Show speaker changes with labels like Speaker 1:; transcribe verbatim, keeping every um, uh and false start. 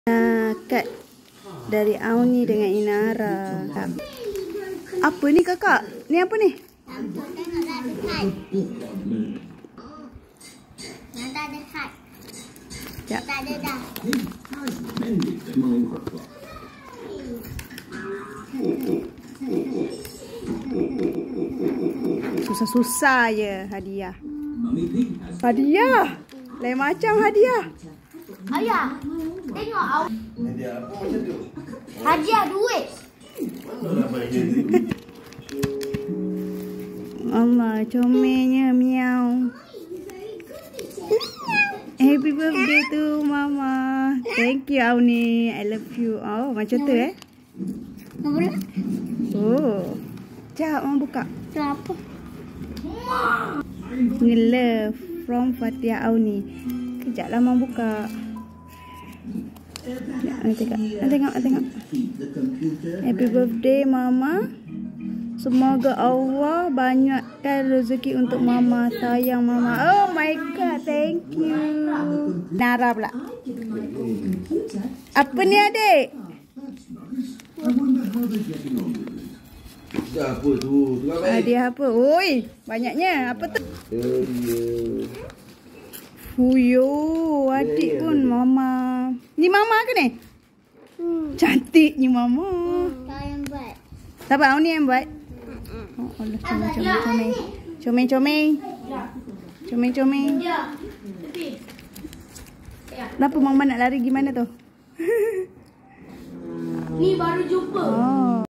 Speaker 1: Nah, kad dari Auni dengan Inara. Apa ni kakak? Ni apa ni?
Speaker 2: Tengok dah ada kad. Nanti ada kad.
Speaker 1: Sekejap.
Speaker 2: Tak ada dah.
Speaker 1: Susah-susah je hadiah. Hadiah. Lain macam hadiah.
Speaker 2: Ayah, tengok awak.
Speaker 3: Hadiah apa macam tu?
Speaker 2: Hadiah duit.
Speaker 3: Mana nak bagi duit?
Speaker 1: Allah, comelnya miau. Happy birthday to Mama. Thank you Auni. I love you. Oh, macam tu eh.
Speaker 2: Nombor
Speaker 1: Oh. Sekejap, Mama buka.
Speaker 2: berapa?
Speaker 1: Ni love from Fatia Auni. Kejap lah Mama buka. Sekejap, nak tengok. Nak tengok, nak tengok. Happy birthday Mama. Semoga Allah banyakkan rezeki untuk Mama. Sayang Mama. Oh my God, thank you. Nara pula. Apa ni adik?
Speaker 3: Dah apa tu? Tengah baik.
Speaker 1: Hadiah apa? Oi, banyaknya. Apa tu?
Speaker 3: Dia.
Speaker 1: Fuyo, adik pun Mama. Ni Mama ke ni?
Speaker 2: Hmm.
Speaker 1: Cantiknya Mama.
Speaker 2: Kau yang buat.
Speaker 1: Siapa Auni yang buat? Oh Allah, comel-comel. Comel-comel. Comel-comel. Kenapa Mama nak lari gimana tu?
Speaker 2: Ni baru jumpa.
Speaker 1: Oh.